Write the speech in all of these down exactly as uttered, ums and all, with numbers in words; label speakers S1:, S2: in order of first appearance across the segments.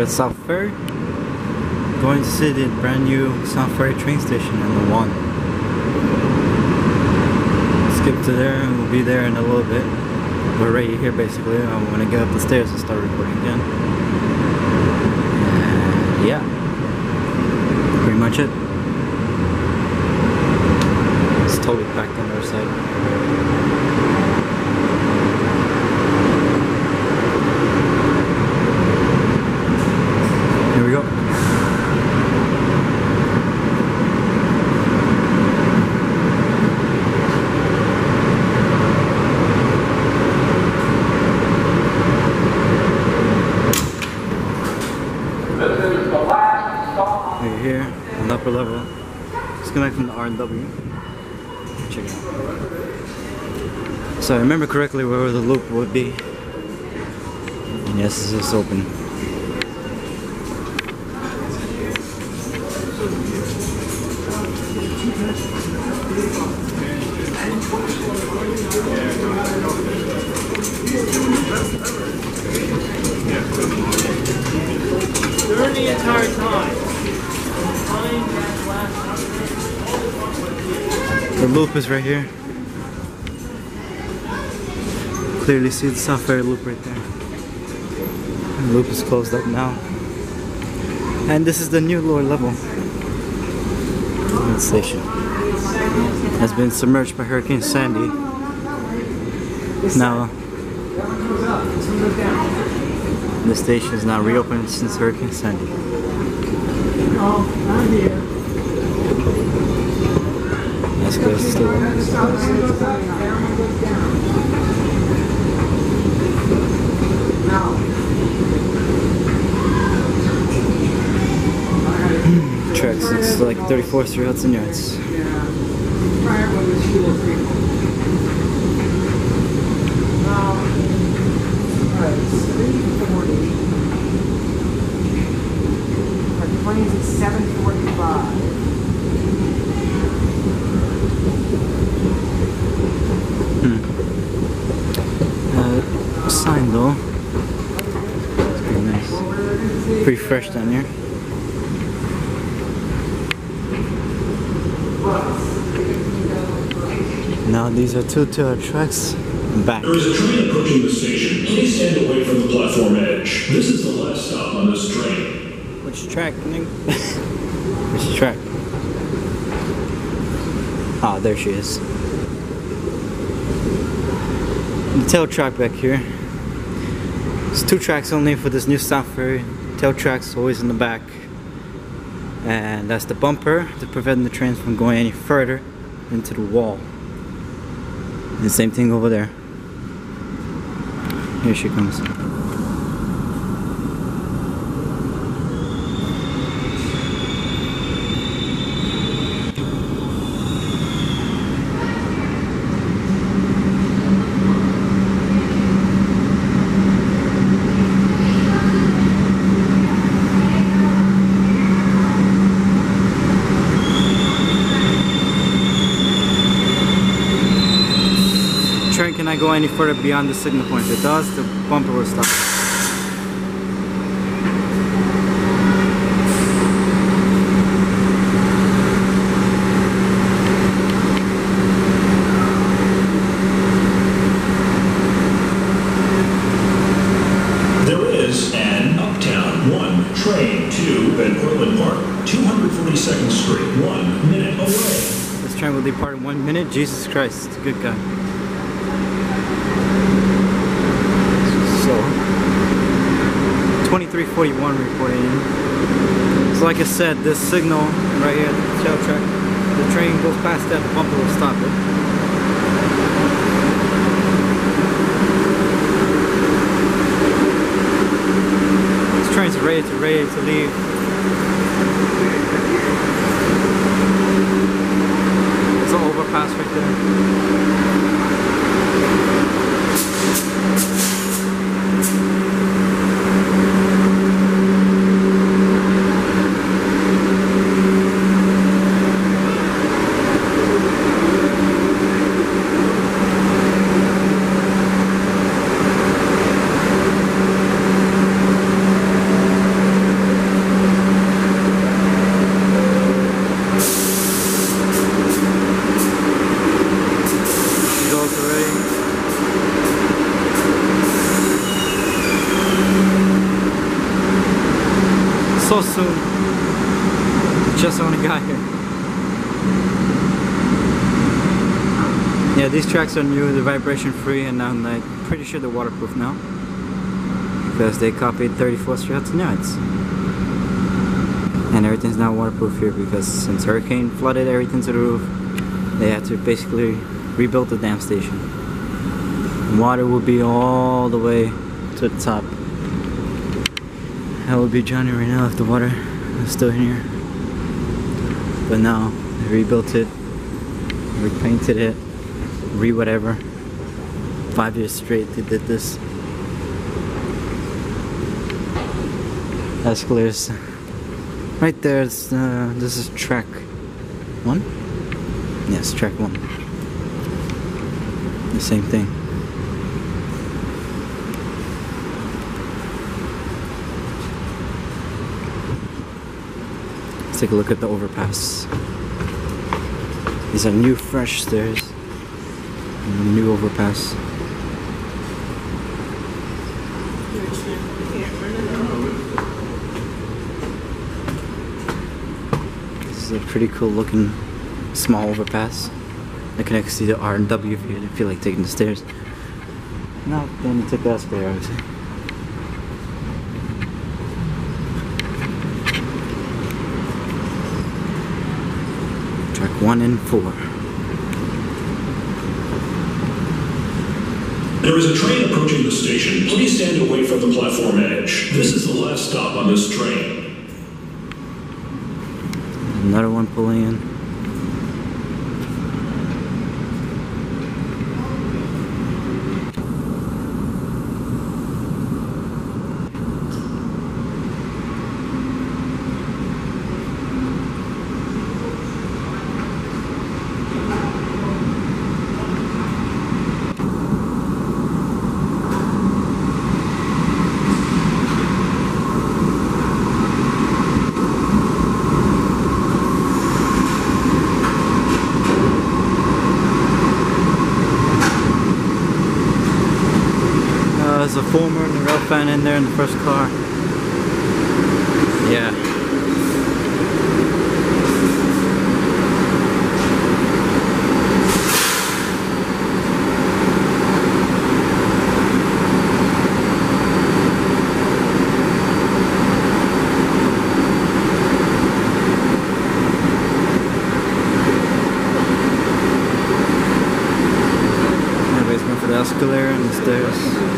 S1: South Ferry. Going to see the brand new South Ferry train station, number one. Skip to there and we'll be there in a little bit. We're right here basically. I'm gonna get up the stairs and start recording again. And yeah, pretty much it. It's totally packed on the other side. Here we go. We're here on the upper level. Disconnect from the R and W. Check it out. So I remember correctly where the loop would be. And yes, it's open.
S2: During the entire time.
S1: The loop is right here. Clearly see the South Ferry loop right there. The loop is closed up now. And this is the new lower level. The station has been submerged by Hurricane Sandy. Now, the station is now reopened since Hurricane Sandy.
S2: Oh, I'm here.
S1: That's good. Still. Tracks. It's like thirty-fourth Street, Hudson Yards.
S2: Planes at seven forty-five.
S1: Hmm. Uh, sign though. It's pretty nice. Pretty fresh down here. Now these are two to our tracks. Back.
S3: There is a train approaching the station. Please stand away from the platform edge. This is the last stop on this train.
S1: Which track, Nick? Which track? Ah, there she is. The tail track back here. There's two tracks only for this new South Ferry. Tail track's always in the back. And that's the bumper to prevent the trains from going any further into the wall. And the same thing over there. Here she comes. Train cannot go any further beyond the signal point. If it does, the bumper will stop.
S3: There is an Uptown one train to Van Cortlandt Park, two hundred forty-second Street, one minute away.
S1: This train will depart in one minute. Jesus Christ, it's a good guy. twenty-three forty-one reporting in. So like I said, this signal right here, the tail track, the train goes past that, the bumper will stop it. This train's ready to ready to leave. There's an overpass right there. go soon. Just only got here. Yeah, these tracks are new, they're vibration free, and I'm like pretty sure they're waterproof now. Because they copied thirty-fourth Street Hudson Yards. And everything's now waterproof here because since hurricane flooded everything to the roof, they had to basically rebuild the damn station. Water will be all the way to the top. That would be Johnny right now if the water was still here. But now, they rebuilt it, repainted it, re-whatever. Five years straight they did this. Escalators. Right there, it's, uh, this is track one? Yes, track one. The same thing. Let's take a look at the overpass. These are new fresh stairs. And a new overpass. This is a pretty cool looking small overpass. I can actually see the R and W if you didn't feel like taking the stairs. No, then you take the escalator, obviously. Track one and four.
S3: There is a train approaching the station. Please stand away from the platform edge. This is the last stop on this train.
S1: Another one pulling in. There's a former and a rail fan in there in the first car. Yeah. Everybody's going for the escalator and the stairs.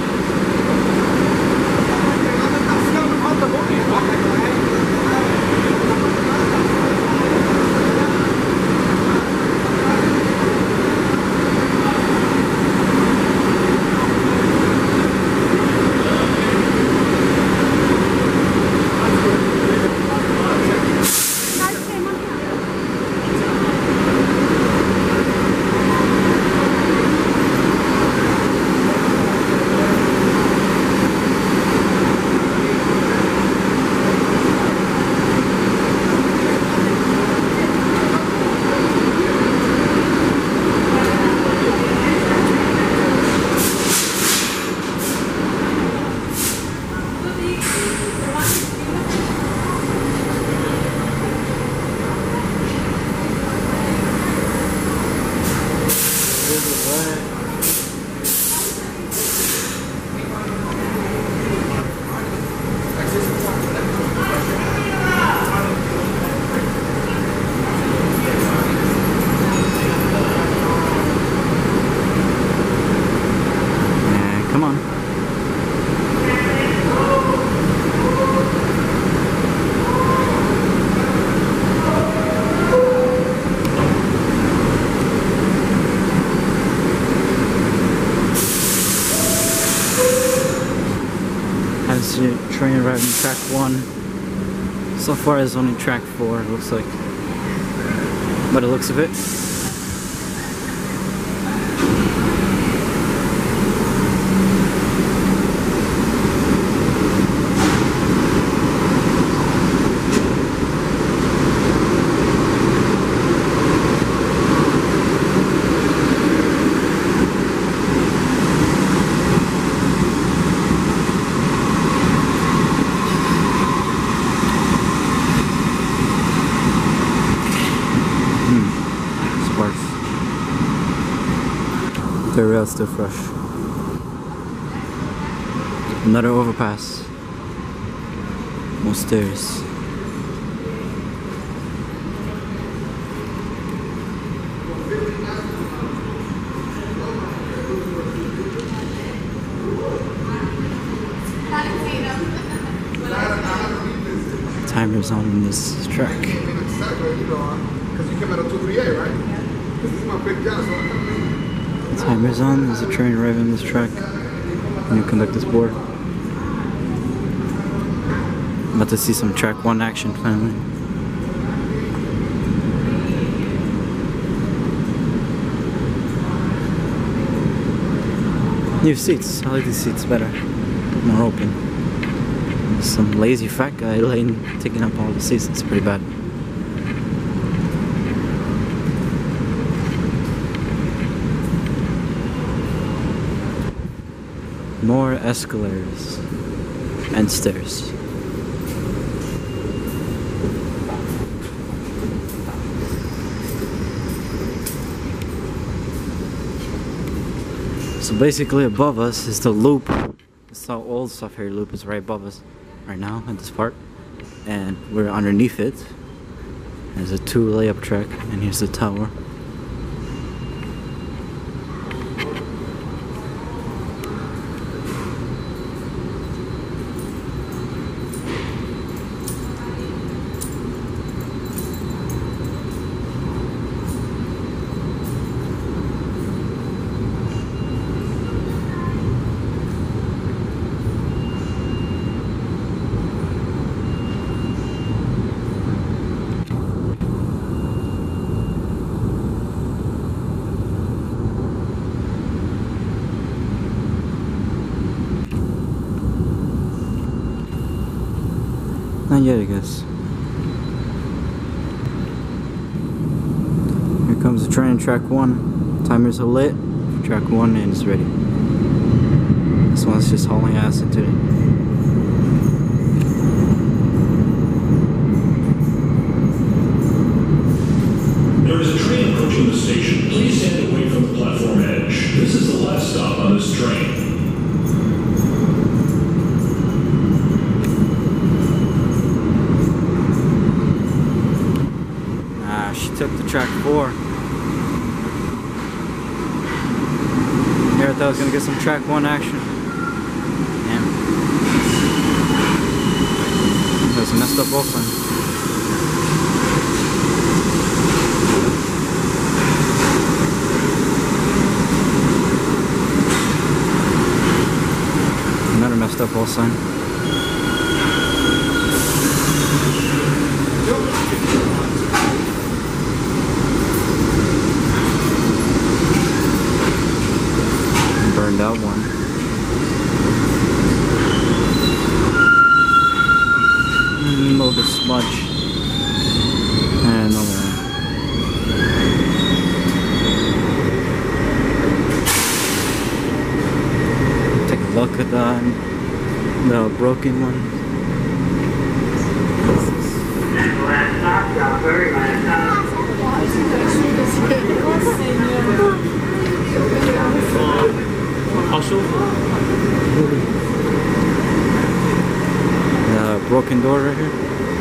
S1: Come on. As your train arriving track one. So far it's only track four, it looks like. By the looks of it. The rail's still fresh. Another overpass. More stairs. Timers on this track. Timers on. There's a train arriving on this track. New conductor's board. About to see some track one action finally. New seats. I like these seats better. More open. Some lazy fat guy laying, taking up all the seats. It's pretty bad. More escalators and stairs. So basically above us is the loop. This how old South Ferry loop is right above us right now at this part. And we're underneath it. There's a two layup track and here's the tower. Not yet, I guess. Here comes the train, track one. Timers are lit. Track one and it's ready. This one's just hauling ass into it.
S3: There is a train approaching the station. Please stand away from the platform edge. This is the last stop on this train.
S1: Took the track four. Here I thought I was gonna get some track one action. Damn. There's a messed up ball sign. Another messed up ball sign. Burned out one. Mm, a little bit smudge. And another one. Take a look at that. The broken one.
S4: Last stop, South Ferry, last stop.
S1: The broken door right here.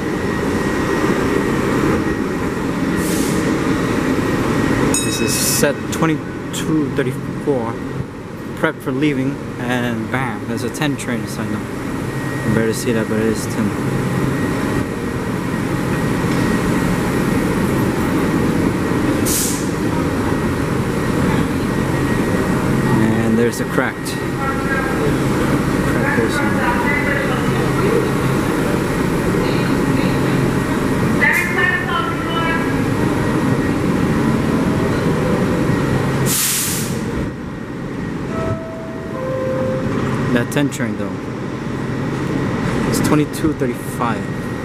S1: This is set twenty-two thirty-four. Prep for leaving, and bam, there's a ten train sign up. You better see that, but it is ten. There's a cracked, cracked person. That ten train though, it's twenty-two thirty-five.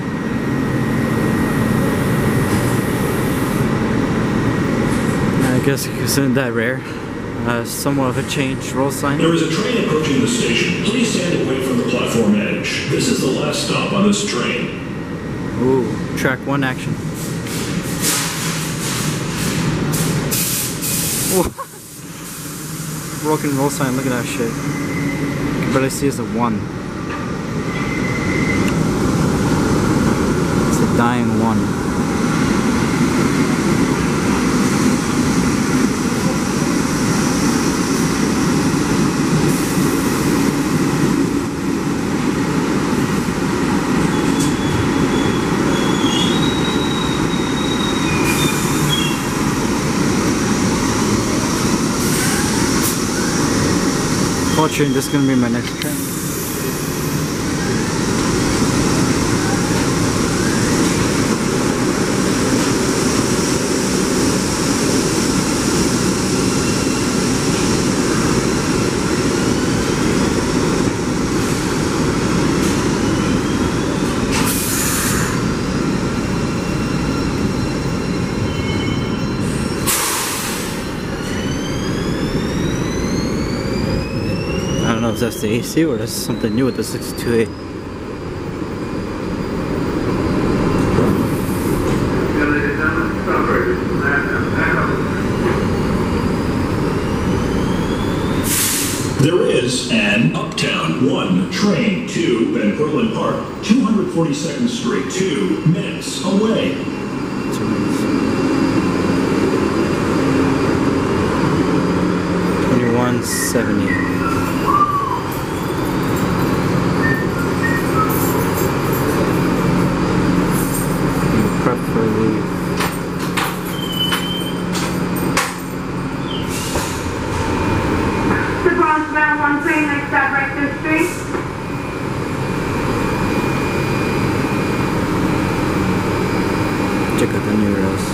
S1: I guess isn't that rare. Uh, somewhat of a change roll sign.
S3: There is a train approaching the station. Please stand away from the platform edge. This is the last stop on this train.
S1: Ooh, track one action. broken roll sign. Look at that shit. You can barely see it's a one. It's a dying one. Train, this is gonna be my next train. I don't know if that's the A C or that's something new with the sixty-two A.
S3: There is an Uptown one train to Van Cortlandt Park, two hundred forty-second Street, two minutes away.
S1: twenty-one seventy. Prep for leave.
S4: The Bronxbound one train next stop Rector Street.
S1: Check out the new rails.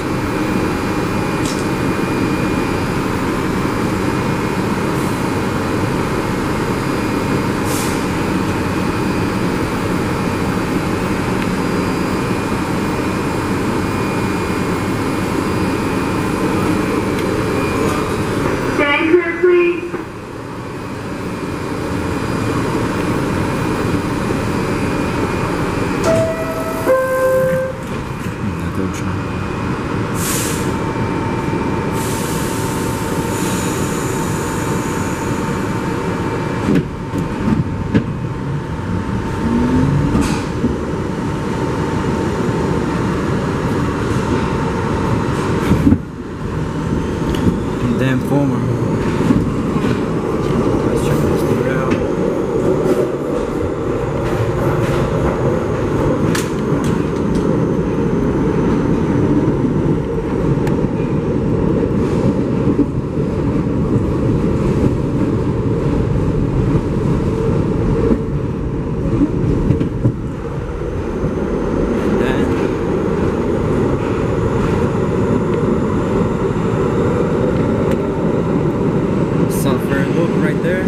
S1: Damn former. Let's check this thing out. Right there.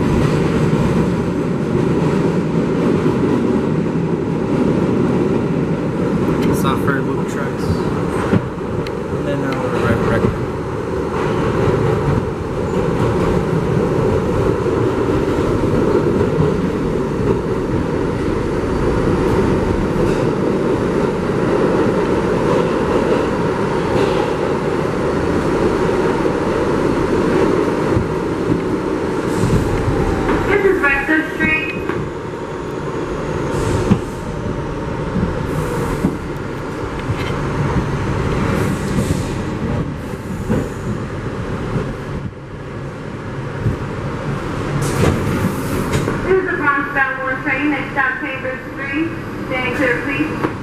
S1: Software loop tracks. And then now we're right record.
S4: Train next stop Chambers Street. Stand clear, please.